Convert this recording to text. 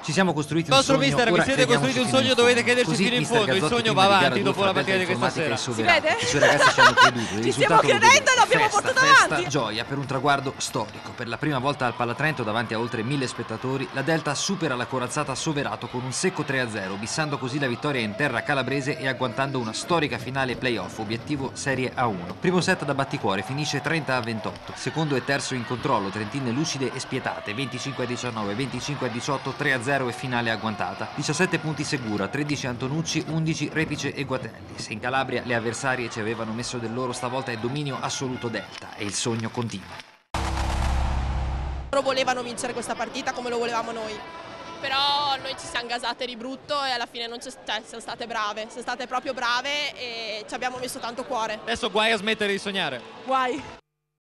Ci siamo costruiti un sogno, Mister, vi siete costruiti un sogno, dovete crederci fino in fondo. Il sogno va avanti dopo la partita di questa sera. Si vede? I suoi ragazzi ci hanno creduto. Ci stiamo credendo e l'abbiamo portato avanti. Festa, gioia per un traguardo storico. Per la prima volta al Palatrento davanti a oltre 1000 spettatori, la Delta supera la corazzata Soverato con un secco 3-0, bissando così la vittoria in terra calabrese e agguantando una storica finale playoff, obiettivo Serie A1. Primo set da batticuore, finisce 30-28. Secondo e terzo in controllo, trentine lucide e spietate, 25-19, 25-18, 3-0 e finale agguantata. 17 punti Segura, 13 Antonucci, 11 Repice e Guatelli. Se in Calabria le avversarie ci avevano messo del loro, stavolta è dominio assoluto Delta e il sogno continua. Loro volevano vincere questa partita come lo volevamo noi. Però noi ci siamo gasate di brutto e alla fine non c'è, siamo state brave, siamo state proprio brave e ci abbiamo messo tanto cuore. Adesso guai a smettere di sognare. Guai.